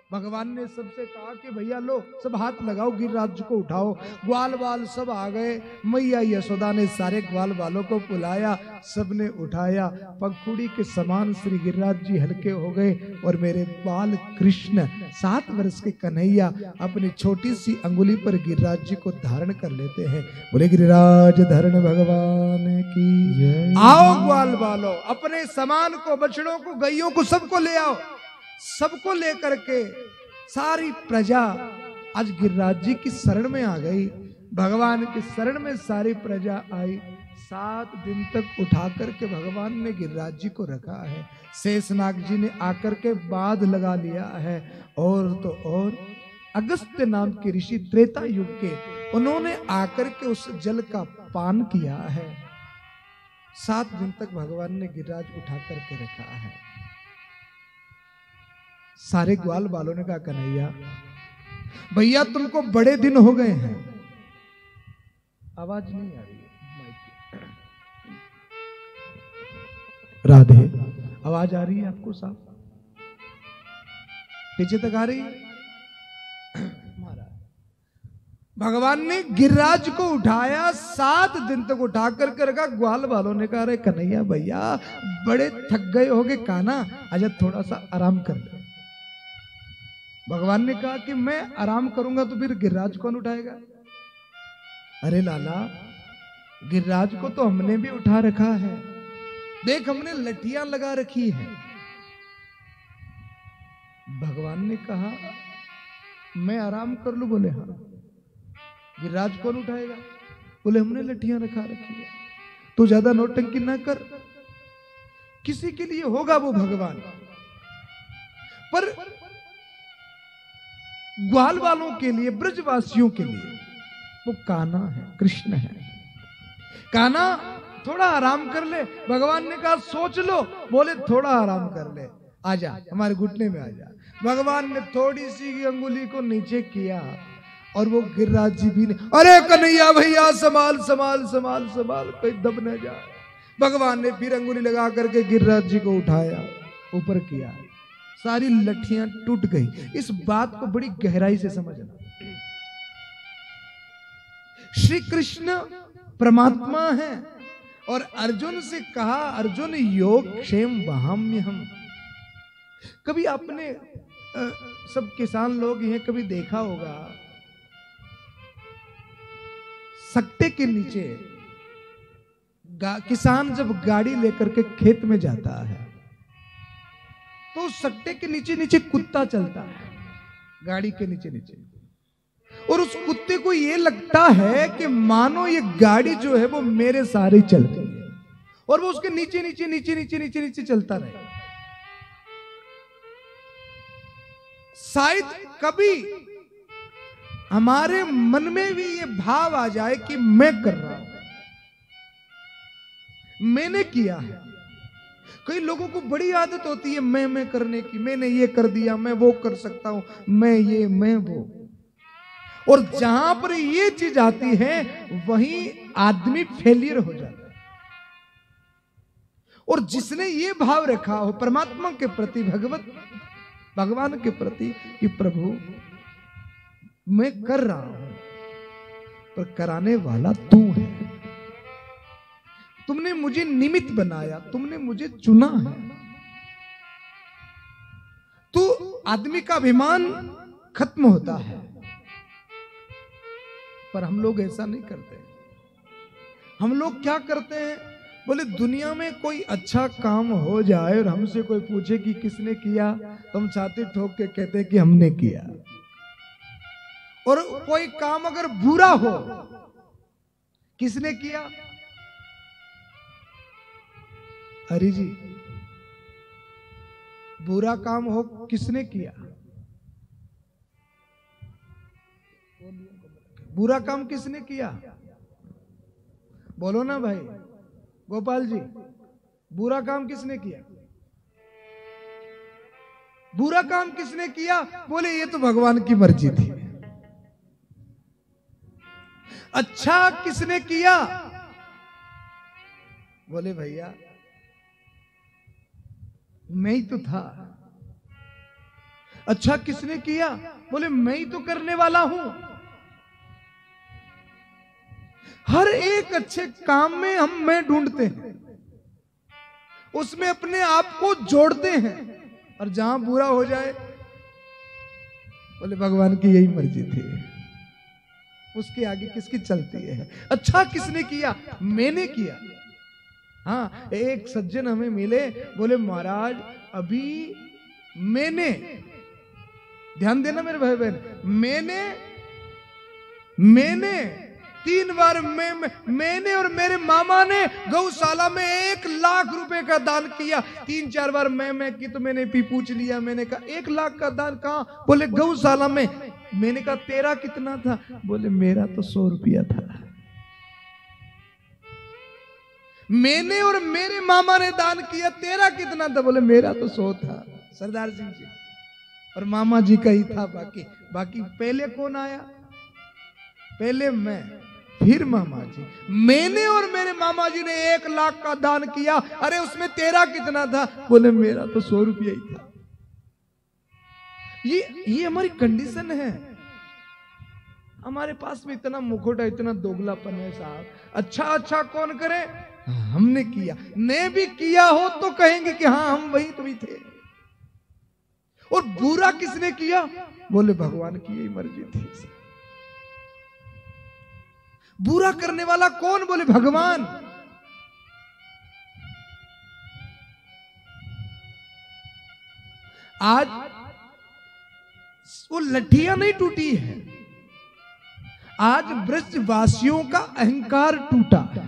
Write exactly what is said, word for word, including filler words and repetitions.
भगवान ने सबसे कहा कि भैया लो सब हाथ लगाओ, गिरिराज को उठाओ। ग्वाल बाल सब आ गए। मैया यशोदा ने सारे ग्वाल बालों को बुलाया, सबने उठाया। पंखुड़ी के समान श्री गिरिराज जी हल्के हो गए और मेरे बाल कृष्ण सात वर्ष के कन्हैया अपनी छोटी सी अंगुली पर गिरिराज जी को धारण कर लेते हैं। बोले गिरिराज धरण भगवान की। आओ ग्वाल बालो, अपने सामान को, बछड़ों को, गैयों को, सबको ले आओ। सबको लेकर के सारी प्रजा आज गिरिराज जी की शरण में आ गई। भगवान की शरण में सारी प्रजा आई। सात दिन तक उठा करके भगवान ने गिरिराज जी को रखा है। शेषनाग जी ने आकर के बांध लगा लिया है। और तो और अगस्त्य नाम के ऋषि त्रेता युग के, उन्होंने आकर के उस जल का पान किया है। सात दिन तक भगवान ने गिरिराज उठा करके रखा है। सारे ग्वाल बालों ने कहा कन्हैया भैया तुमको बड़े दिन हो गए हैं। आवाज नहीं आ रही है राधे, आवाज आ रही है आपको साहब? पीछे तक आ रही है? भगवान ने गिरिराज को उठाया, सात दिन तक उठा करके रखा। ग्वाल वालों ने कहा अरे कन्हैया भैया बड़े थक गए होगे, काना आजा थोड़ा सा आराम कर ले। भगवान ने कहा कि मैं आराम करूंगा तो फिर गिरिराज कौन उठाएगा? अरे लाला गिरिराज को तो हमने भी उठा रखा है, देख हमने लठियां लगा रखी है। भगवान ने कहा मैं आराम कर लूं? बोले हाँ। गिरिराज कौन उठाएगा? बोले हमने लठियां रखा रखी है। तो ज्यादा नौटंकी ना कर, किसी के लिए होगा वो भगवान, पर ग्वाल वालों के लिए, ब्रजवासियों के लिए वो कान्हा है, कृष्ण है। कान्हा थोड़ा आराम कर ले। भगवान ने कहा सोच लो। बोले थोड़ा आराम कर ले, आजा हमारे घुटने में आजा। भगवान ने थोड़ी सी अंगुली को नीचे किया और वो गिरिराज जी भी ने, अरे कन्हैया भैया संभाल संभाल संभाल संभाल कोई दब न जाए। भगवान ने फिर अंगुली लगा करके गिरिराज जी को उठाया, ऊपर किया, सारी लठियां टूट गई। इस बात को बड़ी गहराई से समझना। श्री कृष्ण परमात्मा है और अर्जुन से कहा अर्जुन योग क्षेम वहाम्य हम। कभी आपने आ, सब किसान लोग ये कभी देखा होगा, सट्टे के नीचे किसान जब गाड़ी लेकर के खेत में जाता है तो उस सट्टे के नीचे नीचे कुत्ता चलता है, गाड़ी के नीचे नीचे, और उस कुत्ते को यह लगता है कि मानो ये गाड़ी जो है वो मेरे सहारे चलती है और वो उसके नीचे नीचे नीचे नीचे नीचे नीचे चलता रहे। शायद कभी हमारे मन में भी ये भाव आ जाए कि मैं कर रहा हूं, मैंने किया है। कई लोगों को बड़ी आदत होती है मैं मैं करने की, मैंने ये कर दिया, मैं वो कर सकता हूं, मैं ये मैं वो। और जहां पर ये चीज आती है वहीं आदमी फेलियर हो जाता है। और जिसने ये भाव रखा हो परमात्मा के प्रति, भगवत भगवान के प्रति कि प्रभु मैं कर रहा हूं पर कराने वाला तू है, तुमने मुझे निमित्त बनाया, तुमने मुझे चुना है, तो आदमी का अभिमान खत्म होता है। पर हम लोग ऐसा नहीं करते। हम लोग क्या करते हैं, बोले दुनिया में कोई अच्छा काम हो जाए और हमसे कोई पूछे कि किसने किया तो हम छाती ठोक के कहते हैं कि हमने किया। और कोई काम अगर बुरा हो, किसने किया? हरि जी, बुरा काम हो किसने किया? बुरा काम किसने किया? बोलो ना भाई। गोपाल जी, बुरा काम किसने किया? बुरा काम किसने किया? बोले ये तो भगवान की मर्जी थी। अच्छा किसने किया? बोले भैया मैं ही तो था। अच्छा किसने किया? बोले मैं ही तो करने वाला हूं। हर एक अच्छे काम में हम मैं ढूंढते हैं, उसमें अपने आप को जोड़ते हैं, और जहां बुरा हो जाए बोले भगवान की यही मर्जी थी, उसके आगे किसकी चलती है? अच्छा किसने किया? मैंने किया। हाँ, एक सज्जन हमें मिले, बोले महाराज अभी मैंने, ध्यान देना मेरे भाई बहन, मैंने मैंने तीन बार मैं, मैं मैंने और मेरे मामा ने गौशाला में एक लाख रुपए का दान किया। तीन चार बार मैं मैं की तो मैंने भी पूछ लिया, मैंने कहा एक लाख का दान कहाँ? बोले गौशाला में। मैंने कहा तेरा कितना था? बोले मेरा तो सौ रुपया था। मैंने और मेरे मामा ने दान किया, तेरा कितना था? बोले मेरा तो सौ था। सरदार सिंह जी और मामा जी का ही था, बाकी बाकी पहले कौन आया? पहले मैं, फिर मामा जी। मैंने और मेरे मामा जी ने एक लाख का दान किया, अरे उसमें तेरा कितना था? बोले मेरा तो सौ रुपया ही था। ये ये हमारी कंडीशन है। हमारे पास में इतना मुकुट है, इतना दोगलापन है साहब। अच्छा अच्छा कौन करे? हमने किया। ने भी किया हो तो कहेंगे कि हाँ हम वही तो भी थे। और बुरा किसने किया? बोले भगवान की यही मर्जी थी। बुरा करने वाला कौन? बोले भगवान। आज वो लठियां नहीं टूटी है, आज ब्रजवासियों का अहंकार टूटा है।